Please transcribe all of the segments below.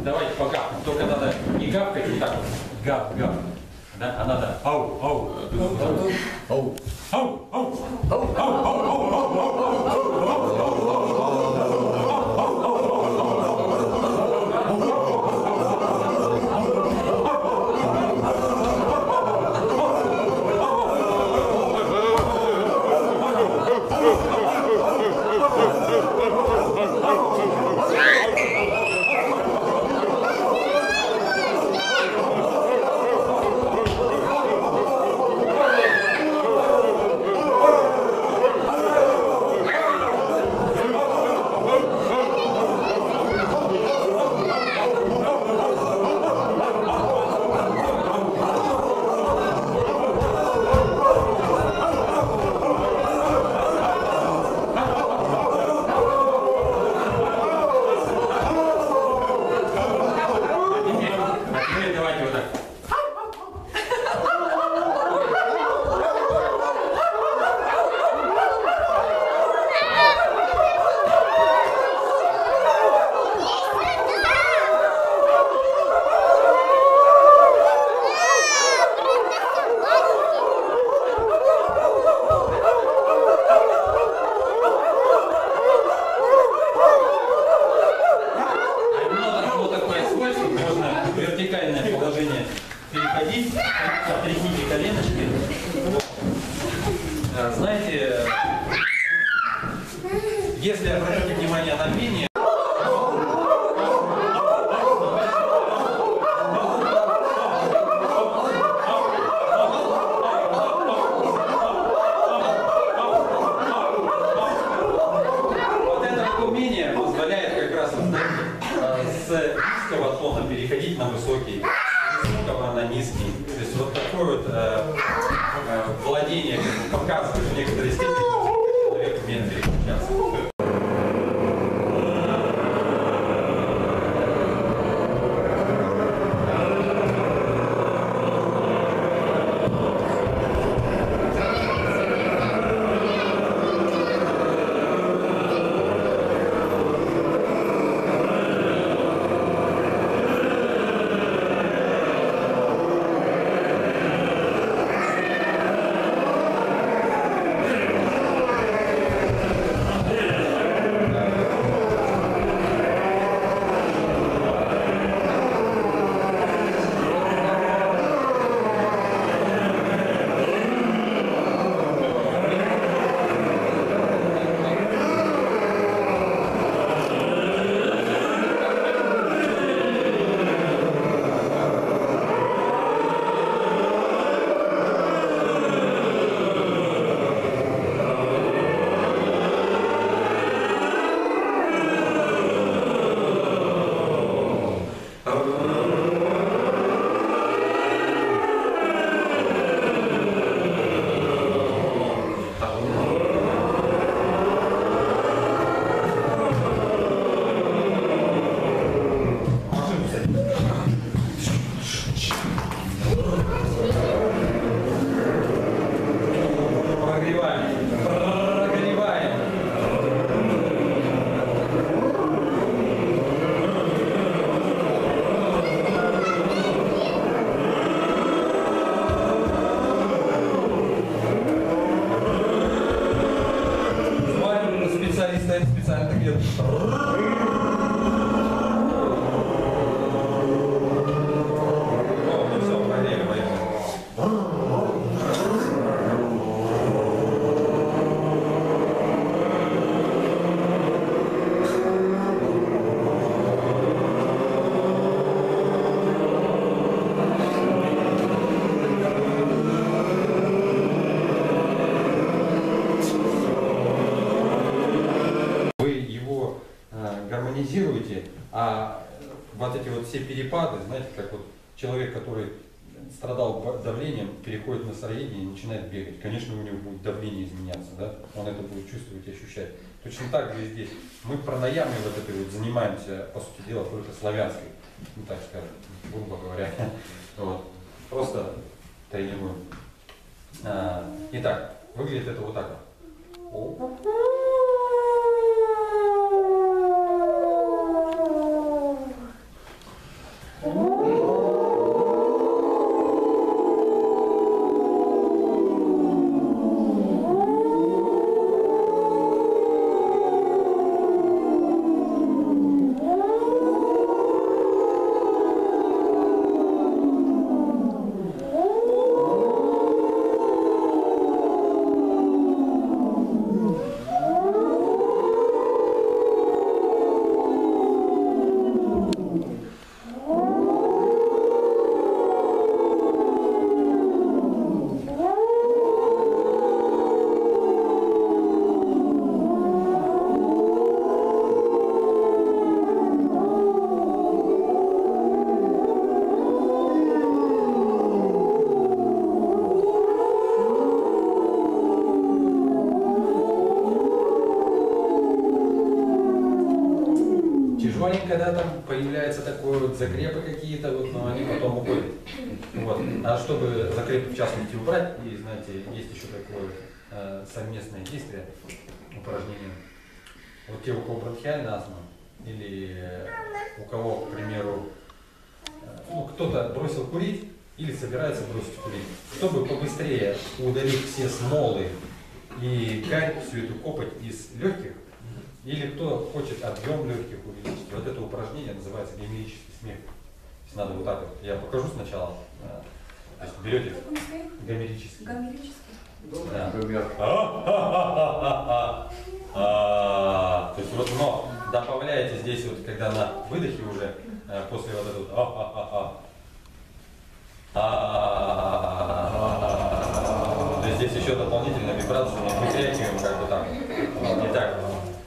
давайте погавкаем. Только надо не гавкать, вот так вот. Гав. Да? А надо ау. Ау. Отряхните коленочки. Знаете, если обратите внимание на пение, вот это умение позволяет как раз с низкого тона переходить на высокий, с высокого на низкий. То есть вот такое вот владение показывает в некоторой степени, что человек умеет переключаться. Специально так делают. Гармонизируете, а вот эти вот все перепады, знаете, как вот человек, который страдал давлением, переходит в настроение и начинает бегать. Конечно, у него будет давление изменяться, да? Он это будет чувствовать и ощущать. Точно так же и здесь. Мы пранаямой вот этой вот занимаемся, по сути дела, только славянской, ну так скажем, грубо говоря. Вот. Просто тренируем. Итак, выглядит это вот так вот. появляется такое вот закрепы какие-то, вот, но они потом уходят. Вот. А чтобы закрепы в частности убрать, и знаете, есть еще такое совместное действие, упражнение. Вот те, у кого бронхиальная астма, или у кого, к примеру, ну, кто-то бросил курить или собирается бросить курить, чтобы побыстрее удалить все смолы и гарь, всю эту копоть из легких, или кто хочет объем легких увеличить. Вот это упражнение называется гомерический смех. То есть надо вот так вот. Я покажу сначала. То есть берете гомерический. Гомерический. Да. То есть вот, но добавляете здесь вот, когда на выдохе уже после вот этого то есть здесь еще дополнительная вибрация, выкрикиваем как бы так. Не так.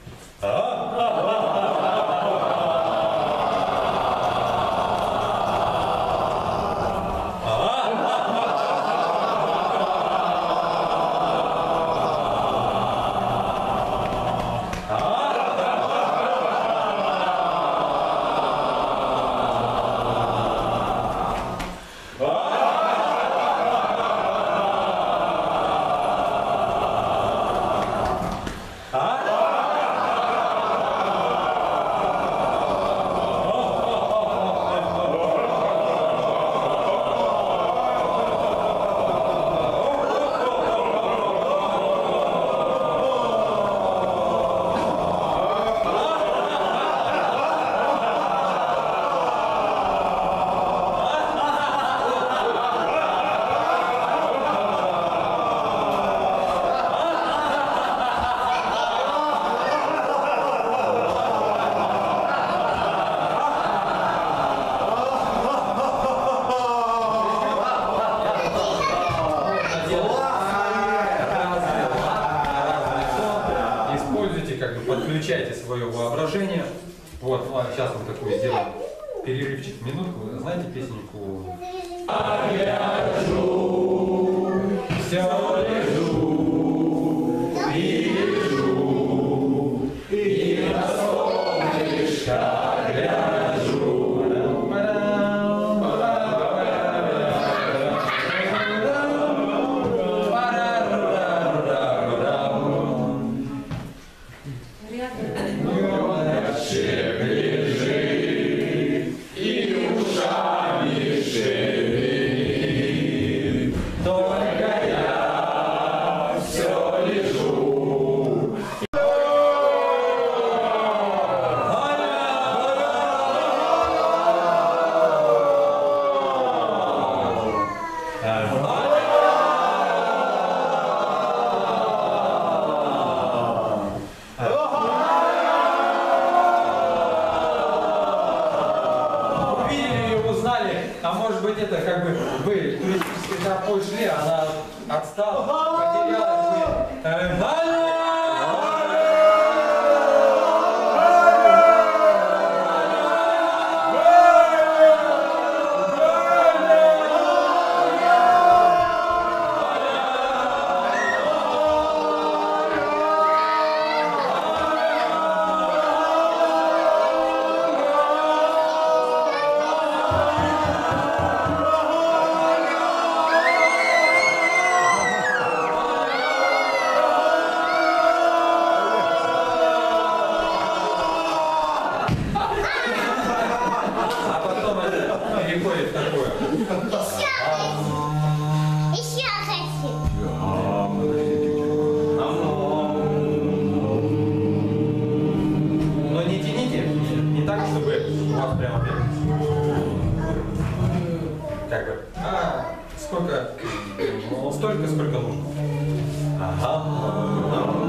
Подключайте свое воображение. Вот, ну а сейчас мы такой сделаем перерывчик, минутку. Знаете песенку? А я лежу, все лежу, и лежу, и на солнышко гляжу. А может быть это как бы вы туристической тропой шли, она отстала, потеряла. Переходит такое. Еще хочу. Но не тяните, не так, чтобы у вас прямо как бы. Сколько? Столько, сколько нужно. Ага.